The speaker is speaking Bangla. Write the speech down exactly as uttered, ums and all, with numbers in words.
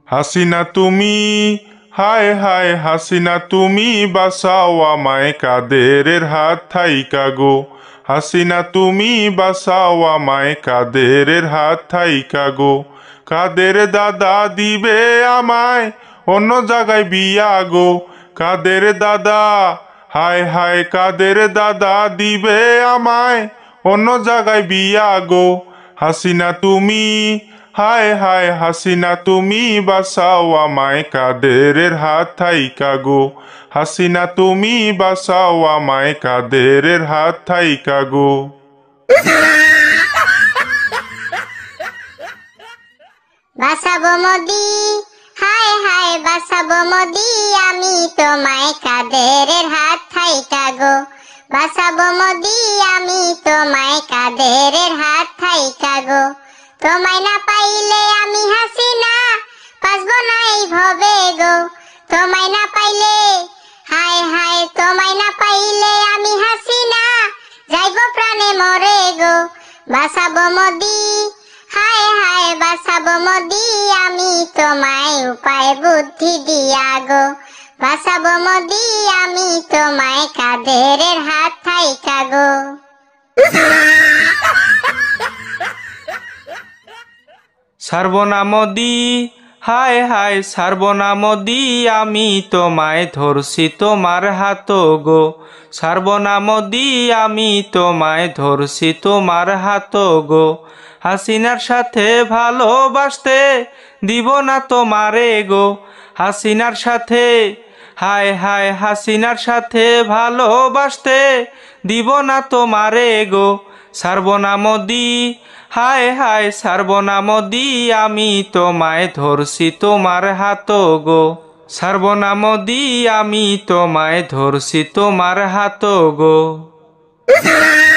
হাসিনা তুমি, হায় হায় হাসিনা তুমি বাঁচাও আমায় কাদেরের হাত থাইকা গো। হাসিনা তুমি বাঁচাও আমায় কাদেরের হাত থাইকা গো। কাদের দাদা দিবে আমায় অন্য জায়গায় বিয়া গো। কাদের দাদা, হায় হায় কাদের দাদা দিবে আমায় অন্য জায়গায় বিয়া গো। হাসিনা তুমি, হায় হায় হাসিনা তুমি বাঁচাও আমায় কাদেরের হাত থাইকা গো। হাসিনা তুমি বাঁচাও আমায় কাদেরের হাত থাইকা গো। বাঁচাবো মোদি, হায় হায় বাঁচাবো মোদি আমি তোমায় কাদেরের হাত থাইকা গো। বাঁচাবো মোদি আমি তোমায় কাদেরের হাত থাইকা গো। তোমায় না পাইলে আমি হাসিনা বাঁচবো না এই ভবে গো। তোমায় না পাইলে, হায় হায় তোমায় না পাইলে আমি হাসিনা যাইবো প্রাণে মরে গো। বাঁচাবো মোদি, হায় হায় বাঁচাবো মোদি আমি তোমায় উপায় বুদ্ধি দিয়া গো। বাঁচাবো মোদি আমি তোমায় কাদেরের হাত থাইকা গো। ছাড়বো না মোদি, হায় হায় ছাড়বো না মোদি আমি তোমায় ধরছি তোমার হাত গো। ছাড়বো না মোদি আমি তোমায় ধরছি তোমার হাত গো। হাসিনার সাথে ভালোবাসতে দিব না তোমারে গো। হাসিনার সাথে, হায় হায় হাসিনার সাথে ভালোবাসতে দিব না তোমারে গো। ছাড়বো না মোদি, হায় হায় ছাড়বো না মোদি আমি তোমায় ধরছি তোমার হাত গো। ছাড়বো না মোদি আমি তোমায় ধরছি তোমার হাত গো।